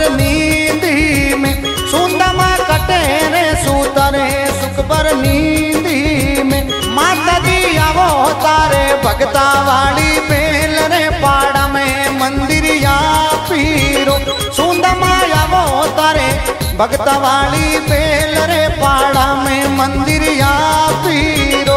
नींदी में, सुंदमा कटे रे सूतरे सुख पर नींदी में। माता दी आवो तारे भगता वाली बेल रे पाड़ा में मंदिरिया पीरो। सुंदमा आवो तारे भगता वाली बेल रे पाड़ा में मंदिरिया पीरो।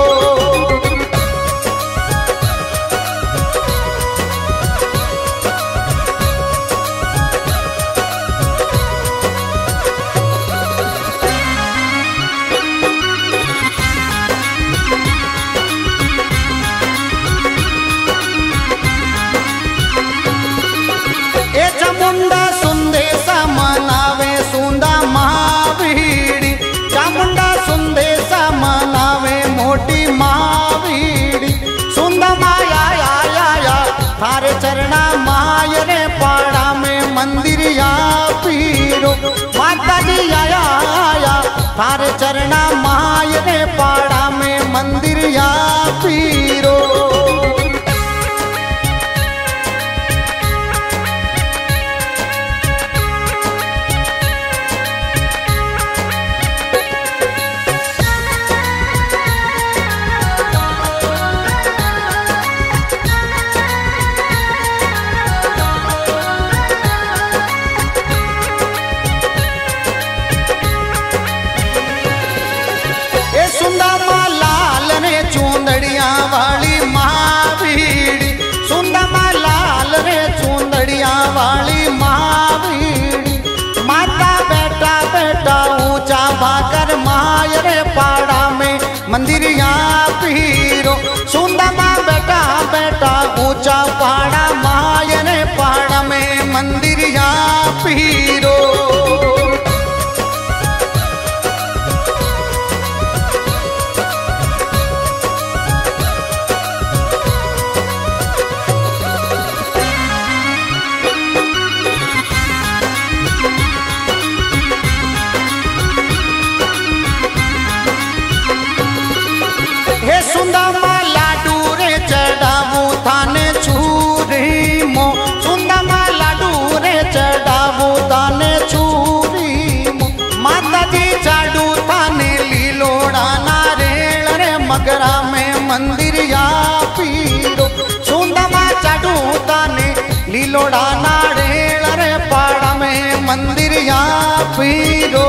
ए चामुंडा सुंदेसा मनावे सुंदा महावीड़ी, चामुंडा सुंदेसा मनावे मोटी महावीड़ी। सुंदा माया या थारे चरणा माय रे पाड़ा में मंदिरिया पीरो। माता जी आया थारे चरणा माय रे पाड़ा में मंदिरिया पीरो। चूंदड़िया वाली महावीड़ी, सुंदमा लाल रे चूंदड़िया वाली महावीड़ी। माता बेटा बेटा ऊंचा भाकर माय रे पाड़ा में मंदिरिया पीरो। सुंदमा बेटा बेटा ऊंचा पाड़ा माय रे पाड़ा में मंदिरिया पीरो। हे सुंदमा लाडू रे चढ़ावू थाने छुरी मो। सुंदमा लाडू रे चढ़ावू थाने छुरी मो। माता जी चाडू थाने लीलोड़ा नारेल रे मगरा में मंदिरिया पीरो। सुंदमा चाडू थाने लीलोड़ा नारेल रे पाड़ा में मंदिरिया पीरो।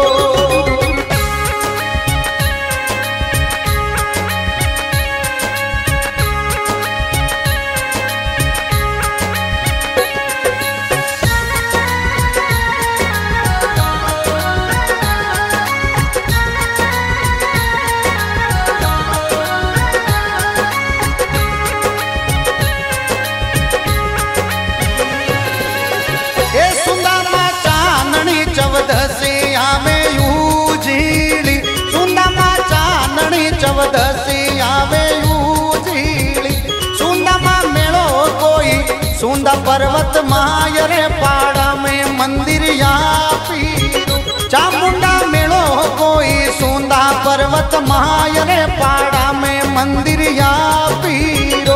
चौदसी आवे यूजीली, सुंदमा चांदनी चौदसी आवे यूजीली। सुंदमा मेलो कोई सुंदा पर्वत माय रे पाड़ा में मंदिरिया पीरो। चामुंडा मेलो कोई सुंदा पर्वत माय रे पाड़ा में मंदिरिया पीरो।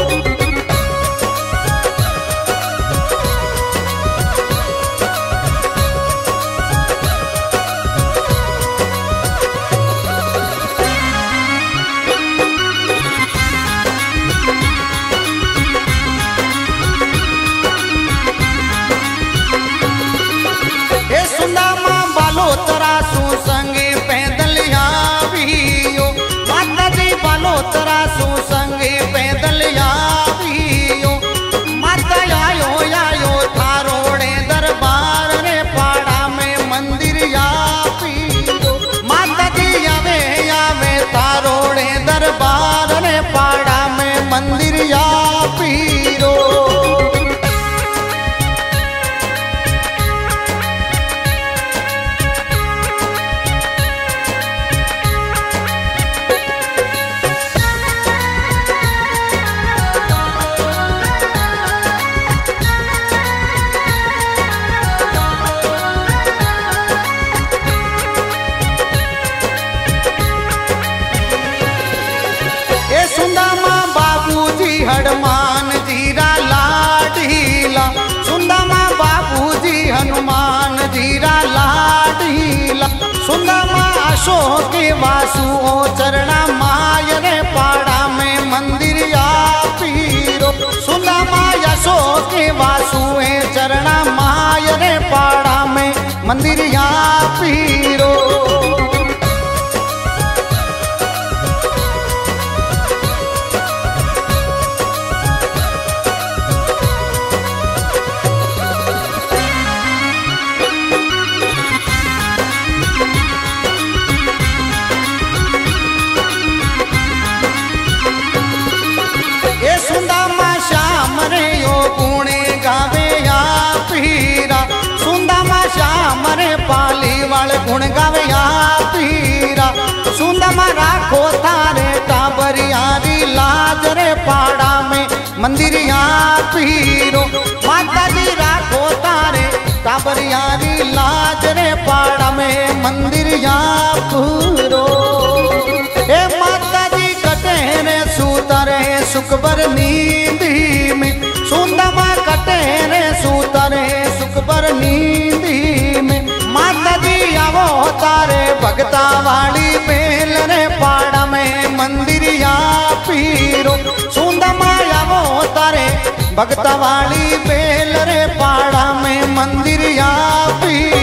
तरासू संगे पैदल आवियो। माता जी बालो तरासू संगे पैदल आवियो। माता आयो थारोड़े दरबार रे पाड़ा में मंदिरिया पीरो। माता जी आवे थारोड़े दरबार रे पाड़ा में मंदिरिया पीरो। हनुमान जीरा लाडीला, सुंदमा बाबूजी हनुमान सुंदमा अशोक के वासु ओ चरणा मायरे पाड़ा में मंदिर या पीरो। सुंदमा अशोक के वासु ए चरणा मायरे पाड़ा में मंदिर या पीरो। सुंदमा श्याम रे यो गुणे गावे या पीरा। सुंदमा श्याम रे पाली वाले गुण गावे या पीरा। सुंदमा राखो तारे टाबरियारी लाज रे पाड़ा में मंदिर या पीरो। माता जी राखो तारे टाबरियारी लाज रे पाड़ा में मंदिर या पूरो। ए माता जी कटे रे सूतरे सुखबर नींदी में। सुंदमा कटे रे सूतरे सुखबर नींदी में। माता जी आवो तारे भगता वाली बेल रे पाड़ा में मंदिर या पीरो। सुंदमा आवो तारे भगता वाली बेल रे पाड़ा में मंदिर या पीरो।